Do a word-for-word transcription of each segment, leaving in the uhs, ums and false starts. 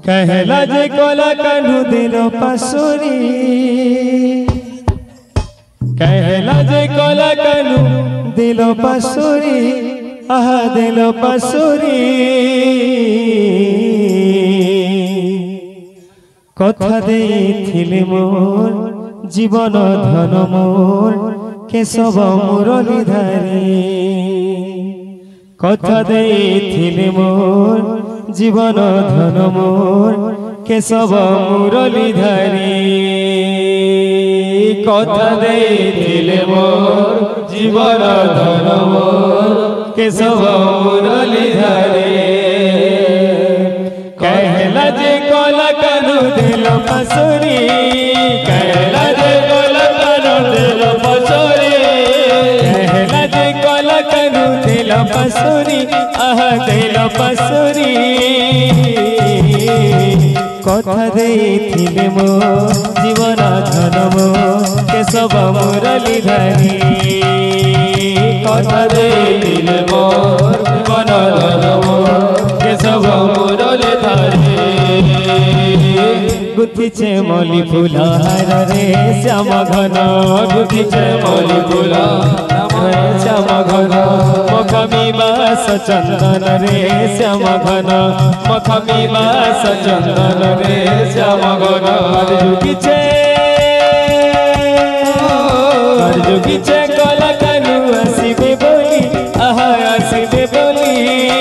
कहला जे कोला कान्हू दिलो पसुरी कहला जे कोला कान्हू दिलो पसुरी आहा दिलो पसुरी कथा देइथिले मोर जीवन धन मोर केशव मुरलीधारी कथा देइथिले मोर जीवन धन मोर केशव मुरलीधारी कथा देइथिले मोर जीवन धन मोर केशव मुरलीधारी कहला जे कोला कान्हू दिलो पसुरी कहला जे कोला कान्हू दिलो पसुरी कहला जे कोला कान्हू दिलो पसुरी आहा दिलो पसुरी कथा देइथिले मोर जीवन धन मोर केशव मुरलीधारी कथा देइथिले मोर जीवन धन मोर केशव मुरलीधारी गुथिछे मल्ली फूल हार रे श्याम घन गुथिछे मल्ली फूल रे श्याम घन मखमी बास चंदन रे श्याम घन मखमी बास चंदन रे श्याम घन जुगिछे जुगिछे कोला कान्हू आसिबे बोली आहा आसिबे बोली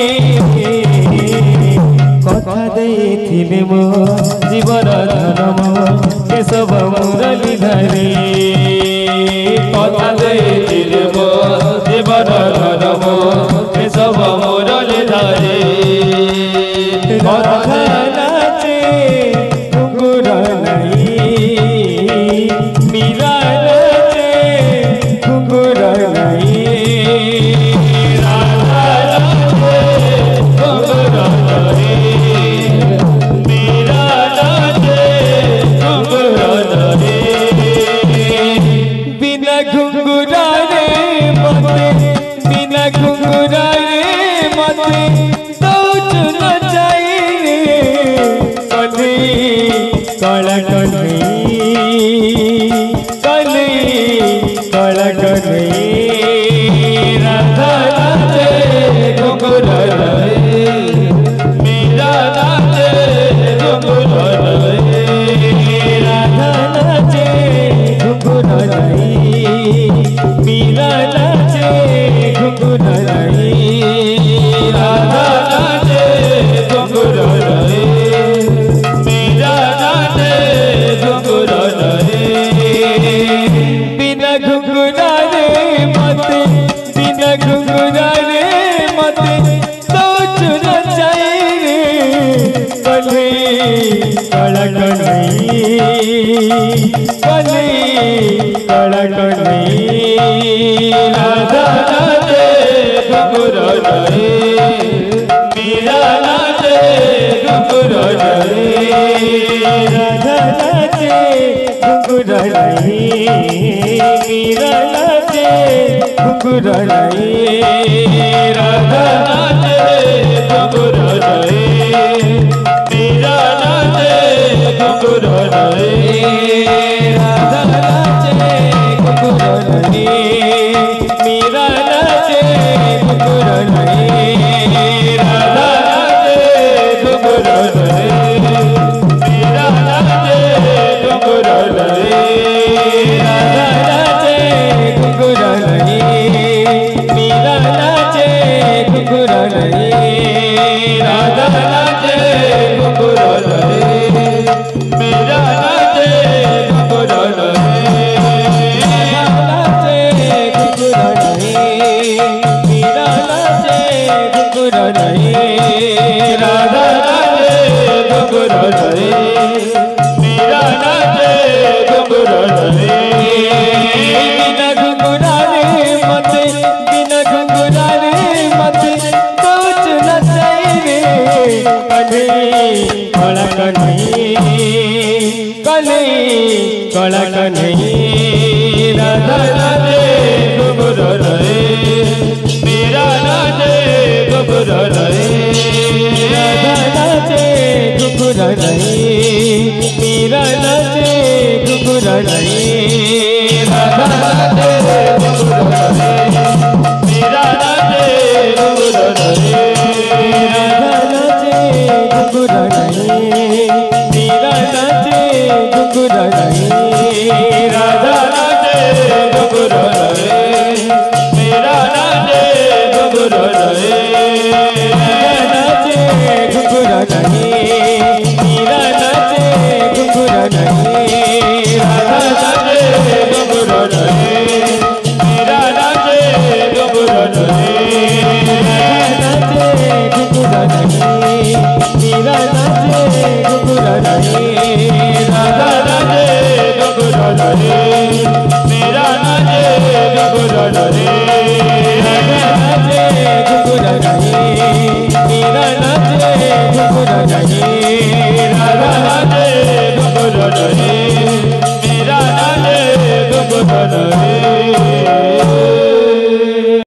कथा देइथिले मोर जीवन धन मोर केशव मुरलीधारी कथा देइथिले मोर जीवन धन मोर केशव मुरलीधारी राधा नाचे घुंघुर नहीं मीरा नाचे घुंघुर नहीं राधा नाचे घुंघुर नहीं बिना घुंघुरा रे मते बिना घुंघुरा रे मते सोच न चाहिए कली कला कली कली कला कली राधा नाचे घुंघुरा रे मेरा नाचे घुंघुरा रे राधा नाचे घुंघुरा रे मीरा नाचे घुंघुरा रे राधा नाचे घुंघुरा रे मीरा नाचे घुंघुरा रे बिना घुंघुरा रे मते बिना घुंघुरा रे मते सोच न चाहिए कली कला कली कली कला कली राधा नाचे घुंघुरा रे मीरा नाचे घुंघुरा रे राधा नाचे घुंघुरा रे मीरा नाचे घुंघुरा रे राधा नाचे घुंघुरा रे मीरा नाचे घुंघुरा रे राधा नाचे घुंघुरा रे मीरा नाचे घुंघुरा रे राधा नाचे घुंघुरा रे मीरा नाचे घुंघुरा रे राधा नाचे घुंघुरा रे मीरा नाचे घुंघुरा रे राधा नाचे घुंघुरा रे मीरा नाचे घुंघुरा रे नाचे घुंघुरा रे मीरा नाचे घुंघुरा रे राधा नाचे घुंघुरा रे मीरा नाचे घुंघुरा रे बिना घुंघुरा रे मते बिना घुंघुरा रे मते सोच न चाहिए कली कला कली कली कला कली राधा नाचे घुंघुरा रे मीरा नाचे घुंघुरा रे राधा नाचे घुंघुरा नहीं राधा नाचे घुंघरू नहीं मेरा नाचे घुंघरू नहीं नाचे घुंघरू नहीं मेरा नाचे घुंघरू नहीं राधा नाचे घुंघरू नहीं मेरा नाचे घुंघरू नहीं राधा नाचे घुंघरू नहीं मेरा नाचे घुंघरू नहीं राधा नाचे घुंघरू नहीं मेरा नाचे घुंघरू नहीं